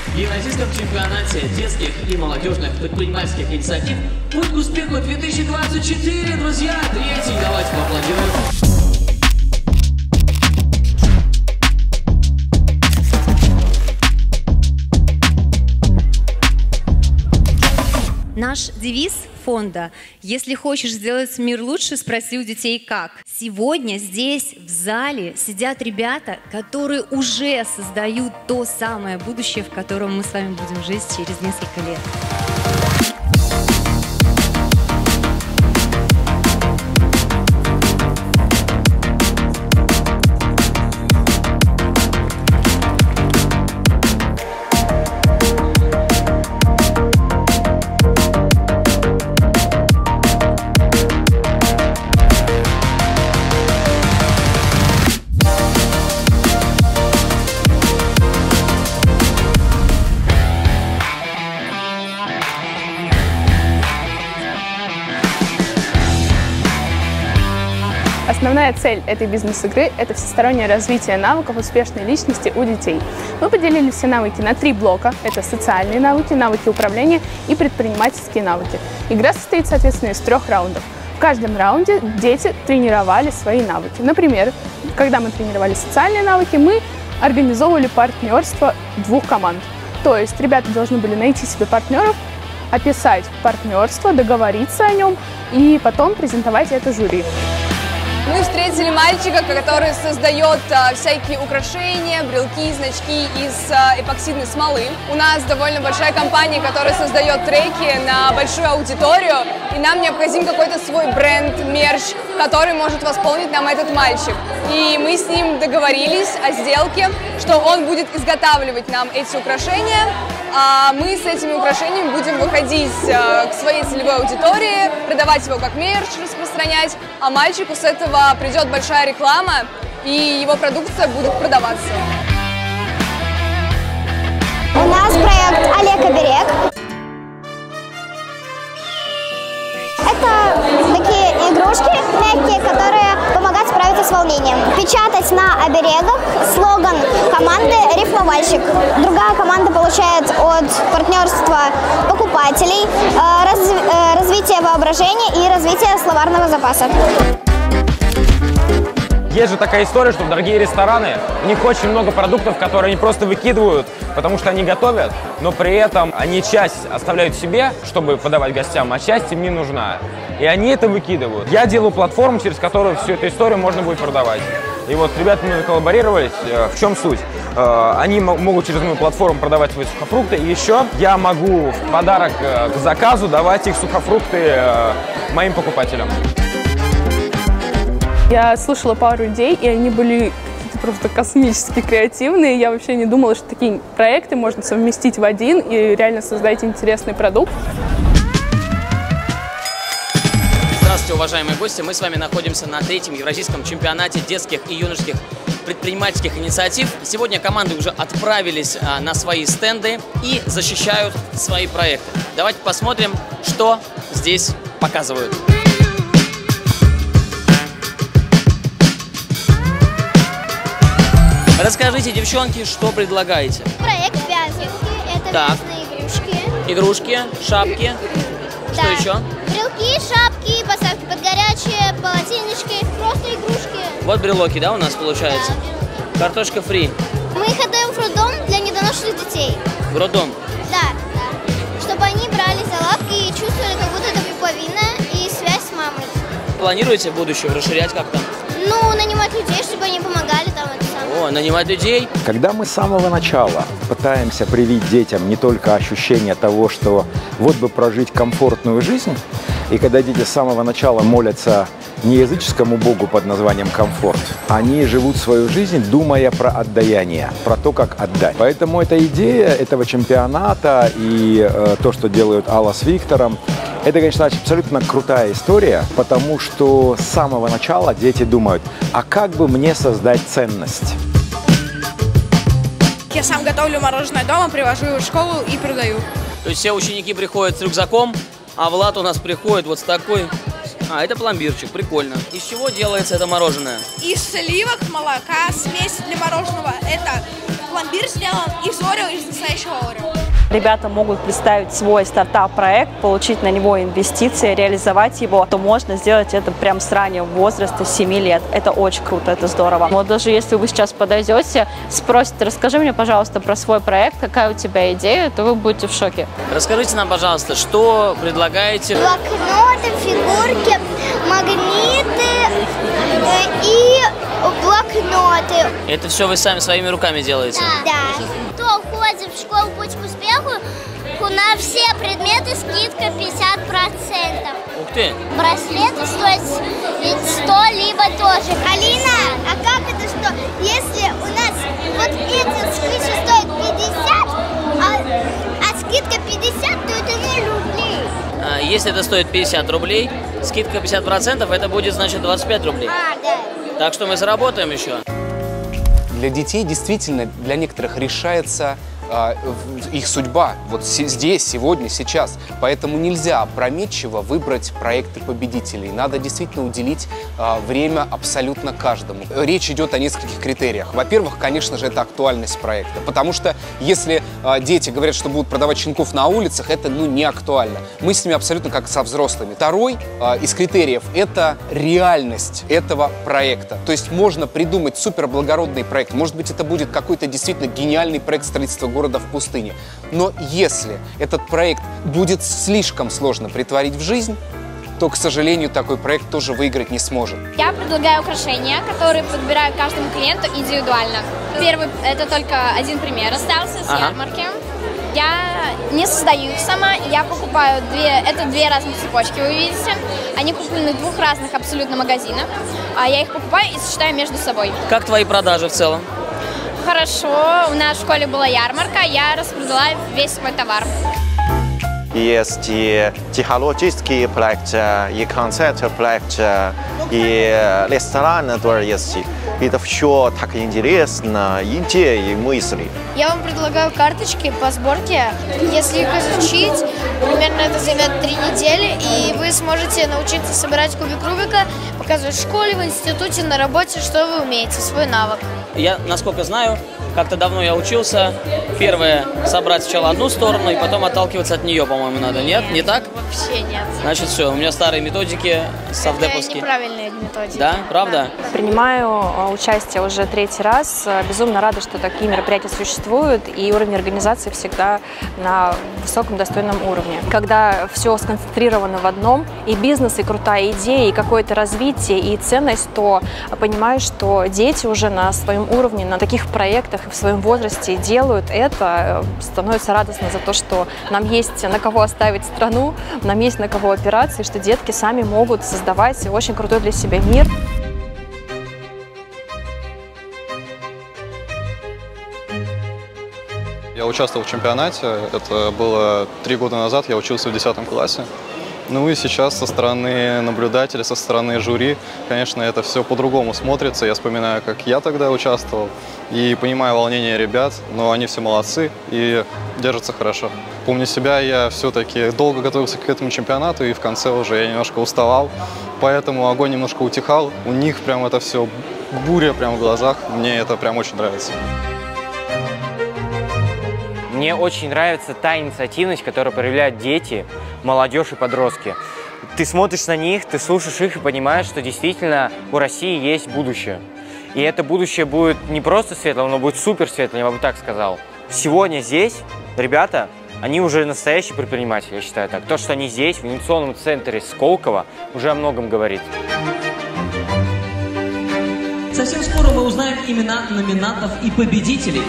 В Евразийском чемпионате детских и молодежных предпринимательских инициатив «Путь к успеху 2024», друзья! Третий, давайте поаплодируем. Наш девиз фонда «Если хочешь сделать мир лучше, спроси у детей как». Сегодня здесь, в зале, сидят ребята, которые уже создают то самое будущее, в котором мы с вами будем жить через несколько лет. Основная цель этой бизнес-игры – это всестороннее развитие навыков успешной личности у детей. Мы поделили все навыки на 3 блока. Это социальные навыки, навыки управления и предпринимательские навыки. Игра состоит, соответственно, из 3 раундов. В каждом раунде дети тренировали свои навыки. Например, когда мы тренировали социальные навыки, мы организовывали партнерство 2 команд. То есть ребята должны были найти себе партнеров, описать партнерство, договориться о нем и потом презентовать это жюри. Мы встретили мальчика, который создает всякие украшения, брелки, значки из эпоксидной смолы. У нас довольно большая компания, которая создает треки на большую аудиторию, и нам необходим какой-то свой бренд, мерч, который может восполнить нам этот мальчик. И мы с ним договорились о сделке, что он будет изготавливать нам эти украшения, а мы с этими украшениями будем выходить к своей целевой аудитории, продавать его как мерч, распространять, а мальчику с этого придет большая реклама, и его продукция будет продаваться. У нас проект «Олег Оберег». Это такие игрушки мягкие, которые помогают справиться с волнением. Печатать на оберегах слоган команды «Рифмовальщик». Другая команда получает от партнерства покупателей развитие воображения и развитие словарного запаса. Есть же такая история, что в дорогие рестораны, у них очень много продуктов, которые они просто выкидывают, потому что они готовят, но при этом они часть оставляют себе, чтобы подавать гостям, а часть им не нужна. И они это выкидывают. Я делаю платформу, через которую всю эту историю можно будет продавать. И вот ребята мы коллаборировались. В чем суть? Они могут через мою платформу продавать свои сухофрукты. И еще я могу в подарок к заказу давать их сухофрукты моим покупателям. Я слушала пару идей, и они были просто космически креативные. Я вообще не думала, что такие проекты можно совместить в один и реально создать интересный продукт. Здравствуйте, уважаемые гости! Мы с вами находимся на 3-м Евразийском чемпионате детских и юношеских предпринимательских инициатив. Сегодня команды уже отправились на свои стенды и защищают свои проекты. Давайте посмотрим, что здесь показывают. Расскажите, девчонки, что предлагаете? Проект вязанки. Это так. разные игрушки. Игрушки, шапки. Да. Что еще? Брелки, шапки, поставки под горячие, полотенечки, просто игрушки. Вот брелоки, да, у нас получается? Да. Картошка фри. Мы их отдаем в роддом для недоношенных детей. В роддом? Да, да. Чтобы они брали за лапки и чувствовали, как будто это пуповина и связь с мамой. Планируете в будущем расширять как-то? Ну, нанимать людей, чтобы они помогали там это самое. О, нанимать людей? Когда мы с самого начала пытаемся привить детям не только ощущение того, что вот бы прожить комфортную жизнь, и когда дети с самого начала молятся не языческому богу под названием комфорт, они живут свою жизнь, думая про отдаяние, про то, как отдать. Поэтому эта идея этого чемпионата и то, что делают Алла с Виктором, это, конечно, абсолютно крутая история, потому что с самого начала дети думают, а как бы мне создать ценность? Я сам готовлю мороженое дома, привожу его в школу и продаю. То есть все ученики приходят с рюкзаком, а Влад у нас приходит вот с такой... А, это пломбирчик, прикольно. Из чего делается это мороженое? Из сливок, молока, смесь для мороженого. Это пломбир сделан из Орео, из настоящего Орео. Ребята могут представить свой стартап-проект, получить на него инвестиции, реализовать его, то можно сделать это прям с раннего возраста, 7 лет. Это очень круто, это здорово. Вот даже если вы сейчас подойдете, спросите, расскажи мне, пожалуйста, про свой проект, какая у тебя идея, то вы будете в шоке. Расскажите нам, пожалуйста, что предлагаете? Блокноты, фигурки, магниты и блокноты. Это все вы сами своими руками делаете? Да. Кто ходит в школу «Путь к успеху», на все предметы скидка 50%. Ух ты! Браслеты стоят 100, либо тоже. Алина, а как это что? Если у нас вот эти скидки стоят 50, а скидка 50, то это 0 рублей. Если это стоит 50 рублей, скидка 50%, это будет, значит, 25 рублей. Да. Так что мы заработаем еще. Для детей действительно, для некоторых решается их судьба вот здесь, сегодня, сейчас. Поэтому нельзя опрометчиво выбрать проекты победителей. Надо действительно уделить время абсолютно каждому. Речь идет о нескольких критериях. Во-первых, конечно же, это актуальность проекта. Потому что если дети говорят, что будут продавать щенков на улицах, это не актуально. Мы с ними абсолютно как со взрослыми. Второй из критериев – это реальность этого проекта. То есть можно придумать суперблагородный проект. Может быть, это будет какой-то действительно гениальный проект строительства города в пустыне. Но если этот проект будет слишком сложно притворить в жизнь, то, к сожалению, такой проект тоже выиграть не сможет. Я предлагаю украшения, которые подбираю каждому клиенту индивидуально. Первый, это только один пример остался с ярмарки. Я не создаю их сама, я покупаю две разных цепочки, вы видите. Они куплены в 2 разных абсолютно магазинах. Я их покупаю и сочетаю между собой. Как твои продажи в целом? Хорошо, у нас в школе была ярмарка, я распродала весь свой товар. Есть и технологические проекты, и концерт-проекты, и рестораны тоже есть. Это все так интересно, идеи, мысли. Я вам предлагаю карточки по сборке. Если их изучить, примерно это займет 3 недели, и вы сможете научиться собирать кубик Рубика, показывать в школе, в институте, на работе, что вы умеете, свой навык. Я, насколько знаю, как-то давно я учился. Первое, собрать сначала одну сторону, и потом отталкиваться от нее, по-моему, надо. Нет? Не так? Вообще нет. Значит, все, у меня старые методики совдеповские. Неправильные методики. Да? Правда? Да. Принимаю участие уже 3-й раз. Безумно рада, что такие мероприятия существуют, и уровень организации всегда на высоком достойном уровне. Когда все сконцентрировано в одном, и бизнес, и крутая идея, и какое-то развитие, и ценность, то понимаешь, что дети уже на своем уровне, на таких проектах и в своем возрасте делают это, становится радостно за то, что нам есть на кого оставить страну, нам есть на кого опираться, и что детки сами могут создавать очень крутой для себя мир. Я участвовал в чемпионате, это было 3 года назад, я учился в 10 классе. Ну и сейчас со стороны наблюдателя, со стороны жюри, конечно, это все по-другому смотрится. Я вспоминаю, как я тогда участвовал, и понимаю волнение ребят, но они все молодцы и держатся хорошо. Помню себя, я все-таки долго готовился к этому чемпионату, и в конце уже я немножко уставал, поэтому огонь немножко утихал. У них прям это все буря прям в глазах, мне это прям очень нравится. Мне очень нравится та инициативность, которую проявляют дети, молодежь и подростки. Ты смотришь на них, ты слушаешь их и понимаешь, что действительно у России есть будущее. И это будущее будет не просто светлым, оно будет супер светлым, я бы так сказал. Сегодня здесь ребята, они уже настоящие предприниматели, я считаю так. То, что они здесь, в инновационном центре Сколково, уже о многом говорит. Совсем скоро мы узнаем имена номинантов и победителей.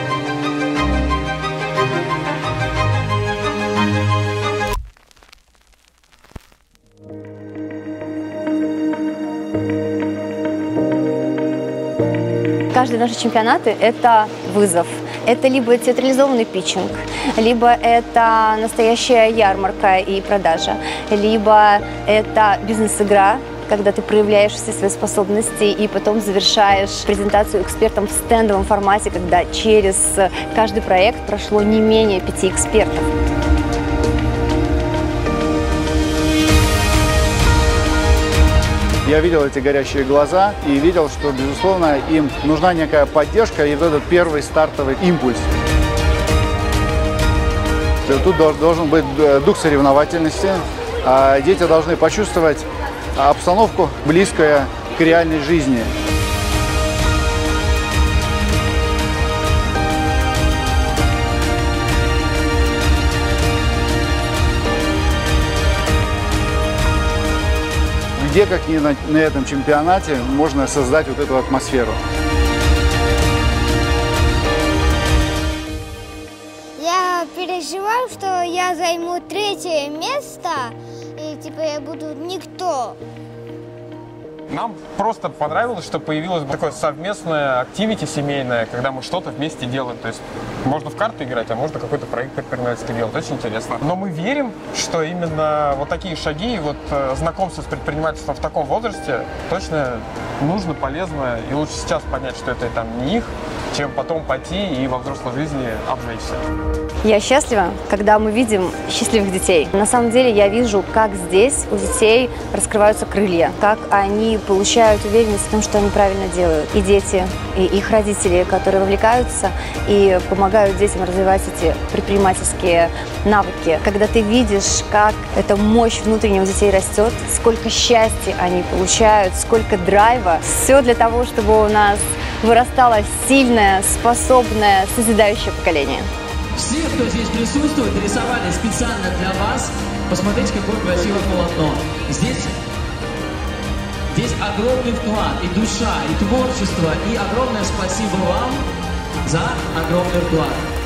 Каждый наши чемпионаты – это вызов. Это либо театрализованный питчинг, либо это настоящая ярмарка и продажа, либо это бизнес-игра, когда ты проявляешь все свои способности и потом завершаешь презентацию экспертам в стендовом формате, когда через каждый проект прошло не менее 5 экспертов. Я видел эти горящие глаза и видел, что, безусловно, им нужна некая поддержка и вот этот первый стартовый импульс. Тут должен быть дух соревновательности. Дети должны почувствовать обстановку, близкую к реальной жизни. Где, как ни на этом чемпионате, можно создать вот эту атмосферу. Я переживаю, что я займу 3-е место, и типа я буду никто. Нам просто понравилось, что появилось такое совместное активити семейное, когда мы что-то вместе делаем. То есть можно в карты играть, а можно какой-то проект предпринимательский делать. Очень интересно. Но мы верим, что именно вот такие шаги, вот знакомство с предпринимательством в таком возрасте точно нужно, полезно. И лучше сейчас понять, что это там не их, чем потом пойти и во взрослой жизни обжечься. Я счастлива, когда мы видим счастливых детей. На самом деле я вижу, как здесь у детей раскрываются крылья, как они получают уверенность в том, что они правильно делают. И дети, и их родители, которые вовлекаются и помогают детям развивать эти предпринимательские навыки. Когда ты видишь, как эта мощь внутренняя у детей растет, сколько счастья они получают, сколько драйва. Все для того, чтобы у нас вырастало сильное, способное, созидающее поколение. Все, кто здесь присутствует, рисовали специально для вас. Посмотрите, какое красивое полотно. Здесь огромный вклад, и душа, и творчество, и огромное спасибо вам за огромный вклад.